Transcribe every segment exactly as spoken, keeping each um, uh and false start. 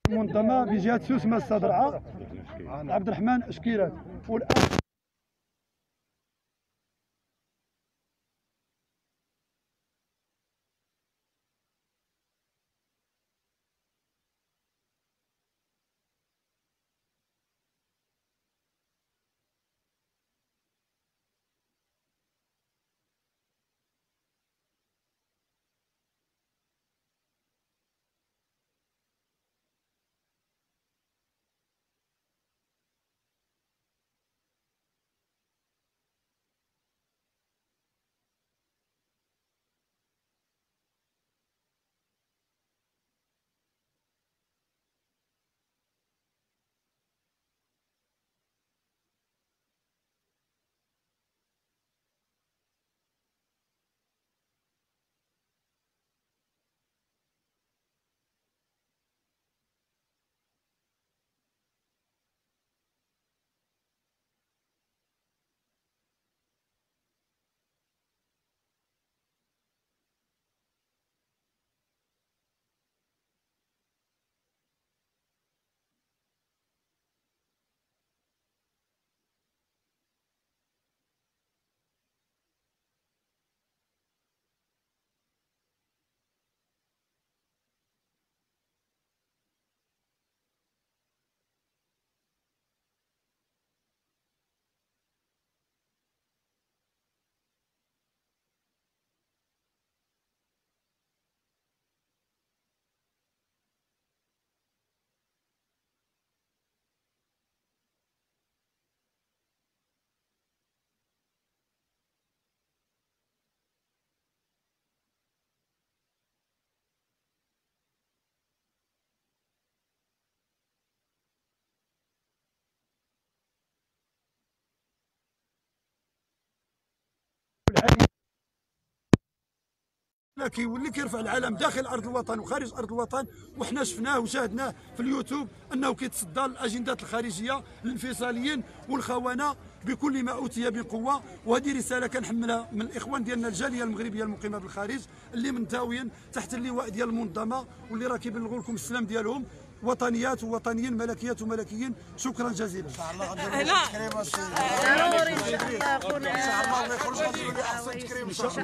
منظمه بجهه سوسمه الصدرعه عبد الرحمن اشكيرات. والان كيولي كيرفع العلم داخل ارض الوطن وخارج ارض الوطن، وحنا شفناه وشاهدناه في اليوتيوب انه كيتصدى الاجندات الخارجيه للانفصاليين والخونه بكل ما اوتي بقوه. وهذه رساله كنحملها من الاخوان ديالنا الجاليه المغربيه المقيمه بالخارج اللي منتويين تحت اللواء ديال المنظمه واللي راه كيبلغوا لكم السلام ديالهم، وطنيات ووطنيين، ملكيات وملكيين. شكرا جزيلا. ان شاء الله ضروري ان شاء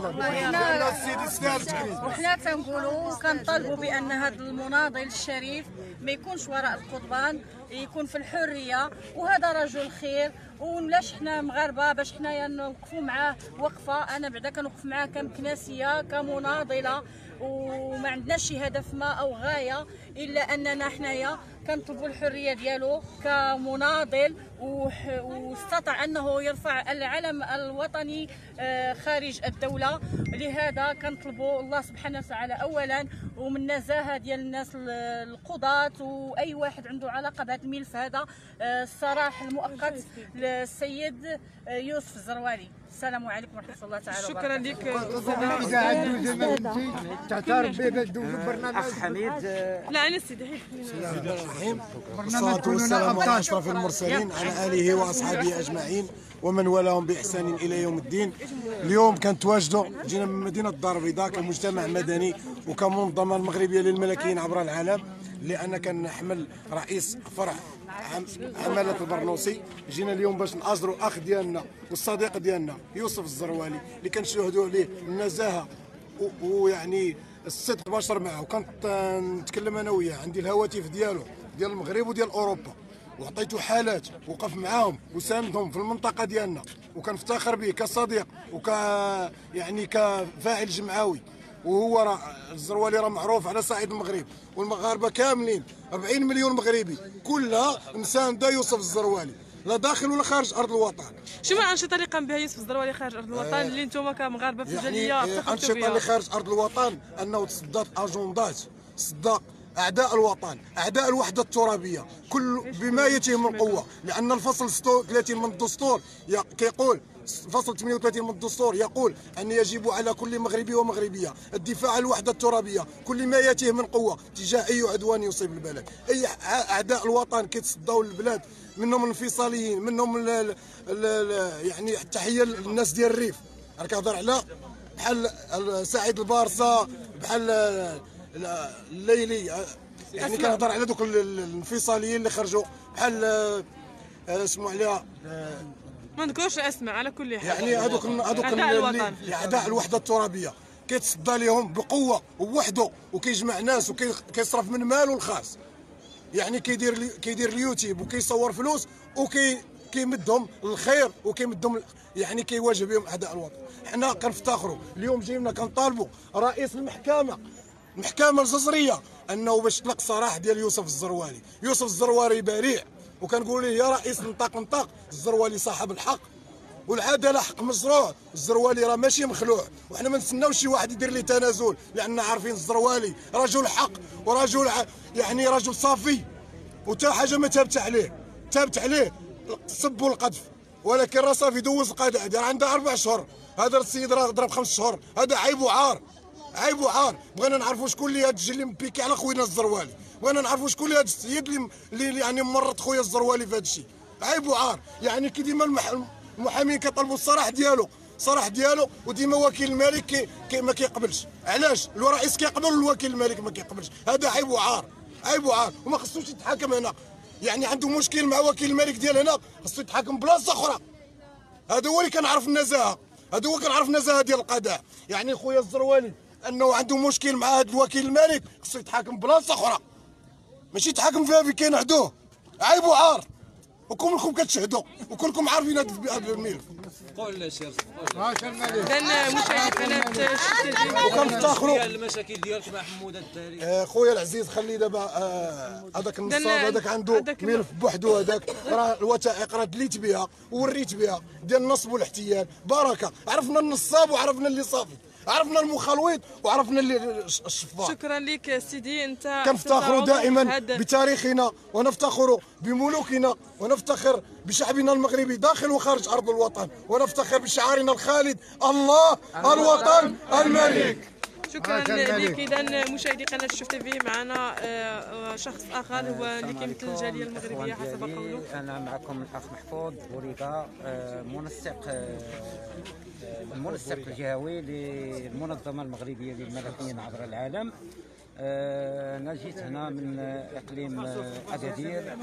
الله. وحنا تنقولوا وكنطالبوا بان هذا المناضل الشريف ما يكونش وراء القضبان، يكون في الحريه، وهذا رجل خير. ولاش حنا مغاربه باش حنايا نوقفوا معاه وقفه، انا بعدا كنوقف معاه كمكناسيه كمناضله، وما عندناش شي هدف ما او غايه الا اننا حنايا كنطلبوا الحريه ديالو كمناضل، واستطاع انه يرفع العلم الوطني خارج الدوله. لهذا كنطلبوا الله سبحانه وتعالى اولا، ومن النزاهه ديال الناس القضاة واي واحد عنده علاقه بهذا الملف هذا السراح المؤقت للسيد يوسف الزروالي. السلام عليكم ورحمه الله تعالى وبركاته. شكرا لك تعترف بالبرنامج اخ حميد. لا انا سيدي الرحيم. والصلاه والسلام على اشرف المرسلين على اله واصحابه اجمعين ومن والاهم باحسان الى يوم الدين. اليوم كنتواجدوا جينا من مدينه الدار البيضاء كمجتمع مدني وكمنظمه المغربيه للملكيين عبر العالم، لان كنحمل رئيس فرع عمالة البرنوسي. جينا اليوم باش نأجروا اخ ديالنا والصديق ديالنا يوسف الزروالي اللي كنشهدوا عليه النزاهه ويعني الصدق بشر معه. وكنت نتكلم انا وياه، عندي الهواتف ديالو ديال المغرب وديال اوروبا، وعطيته حالات وقف معاهم وساندهم في المنطقه ديالنا، وكنفتخر به كصديق وك يعني كفاعل جمعوي. وهو راه الزروالي راه معروف على صعيد المغرب، والمغاربه كاملين أربعين مليون مغربي كلها مسانده يوسف الزروالي لا داخل ولا خارج ارض الوطن. شنو الانشطه اللي قام بها يوسف الزروالي خارج ارض الوطن اللي انتم كمغاربه في الجاليه يعني الانشطه اللي خارج ارض الوطن انه تصدى اجندات، صدى اعداء الوطن، اعداء الوحده الترابيه، كل بما يتيه من قوه، لان الفصل ستة وثلاثين من الدستور كيقول، فصل ثمانية وثلاثين من الدستور يقول أن يجب على كل مغربي ومغربية الدفاع عن الوحدة الترابية كل ما يأتيه من قوة تجاه أي عدوان يصيب البلد. أي أعداء الوطن كيتصدوا للبلاد، منهم الانفصاليين، منهم ال ال يعني التحية للناس ديال الريف، راك كنهضر على بحال سعيد البارصة، بحال الليلي يعني كنهضر على دوك الانفصاليين اللي خرجوا بحال اسمو عليها ما نذكرش الاسماء على كل حال. يعني هذوك هذوك اللي اعداء الوحده الترابيه كيتصدى لهم بقوه ووحده وكيجمع ناس وكيصرف من ماله الخاص. يعني كيدير كيدير اليوتيوب وكيصور فلوس وكي كيمدهم للخير وكيمدهم يعني كيواجه بهم اعداء الوطن. حنا كنفتخروا اليوم جينا كنطالبوا رئيس المحكمه المحكمه الجزريه انه باش تطلق السراح ديال يوسف الزروالي. يوسف الزروالي بريء وكنقول له يا رئيس نطاق نطاق الزروالي صاحب الحق والعداله حق مزروع. الزروالي راه ماشي مخلوع وحنا ما نتسناوش شي واحد يدير ليه تنازل لان عارفين الزروالي رجل حق ورجل يعني رجل صافي وتا حاجه ما تابت عليه تابت عليه السب والقذف. ولكن راه صافي دوز القضاء راه عنده اربع شهور. هذا السيد راه ضرب خمس شهور. هذا عيب وعار عيب وعار. بغينا نعرفوا شكون اللي هاد الجيل اللي مبيكي على خوينا الزروالي. بغينا نعرفوا شكون اللي هاد السيد اللي, اللي يعني مرض خويا الزروالي في هذا الشيء. عيب وعار. يعني كي ديما المحامين كيطلبوا الصراح ديالو الصراح ديالو وديما وكيل الملك كي, كي ما كيقبلش. علاش الرئيس كيقبل والوكيل الملك ما كيقبلش؟ هذا عيب وعار عيب وعار وما خصوش يتحاكم هنا. يعني عنده مشكل مع وكيل الملك ديال هنا خصو يتحاكم بلاصه اخرى. هذا هو اللي كنعرف النزاهه. هذا هو كنعرف النزاهه ديال القضاء. يعني خويا الزروالي انه عنده مشكل مع هذا الوكيل الملك خصو يتحاكم بلاصه اخرى ماشي يتحاكم فيها في كينعدوه. عيب وعار وكلكم كتشهدوا وكلكم عارفين هذا الملف. قول سير اذا مشاهدي قناه الشفتي وكنفتخروا المشاكل ديالك مع حموده الداري. آه خويا العزيز خلي دابا هذاك آه النصاب هذاك عنده ملف بوحدو. هذاك راه الوثائق راه دليت بها ووريت بها ديال النصب والاحتيال. بركه عرفنا النصاب وعرفنا اللي صافي عرفنا المخلوط وعرفنا اللي الشفاء. شكرا لك سيدي. انت كنفتخروا دائما بتاريخنا ونفتخر بملوكنا ونفتخر بشعبنا المغربي داخل وخارج ارض الوطن ونفتخر بشعارنا الخالد الله الوطن الملك. شكرا لك. اذا مشاهدي قناه الشوف تيفي معنا شخص اخر هو اللي كيمثل الجاليه المغربيه حسب قوله. انا معكم الاخ محفوظ بوريكا منسق المنسق الجهوي للمنظمه المغربيه للملكيين عبر العالم. آه انا جيت هنا من اقليم اكادير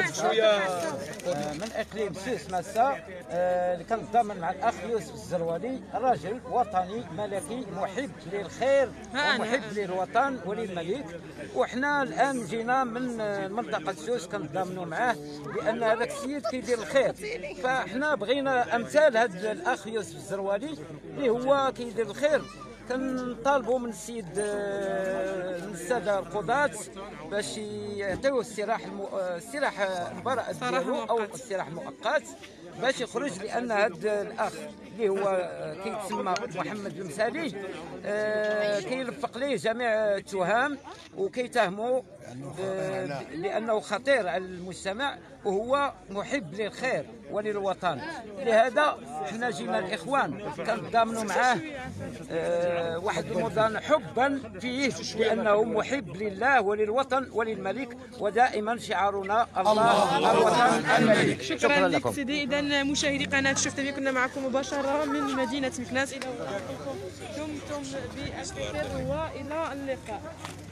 آه من اقليم سوس ماسا اللي آه كنتضامن مع الاخ يوسف الزروالي راجل وطني ملكي محب للخير ومحب للوطن وللملك. وحنا الان جينا من منطقه سوس كنتضامنوا معاه لان هذاك السيد كيدير الخير. فاحنا بغينا امثال هذا الاخ يوسف الزروالي اللي هو كيدير الخير. كنطالبوا من السيد من الساده القضاة باش يعطيوه السراح المو... السراح البراءة ديالو او السراح المؤقت باش يخرج. لان هذا الاخ اللي هو كيتسمى محمد المسالي آه كيلفق ليه جميع التهم وكيتهموا آه لانه خطير على المجتمع وهو محب للخير وللوطن. لهذا حنا جينا الاخوان كنتضامنوا معاه آه واحد المضان حبا فيه لانه محب لله وللوطن وللملك ودائما شعارنا الله الوطن الملك. شكرا, شكرا لك سيدي. اذا مشاهدي قناه الشوف تيفي كنا معكم مباشره من مدينه مكناس. الى دمتم بالخير والى اللقاء.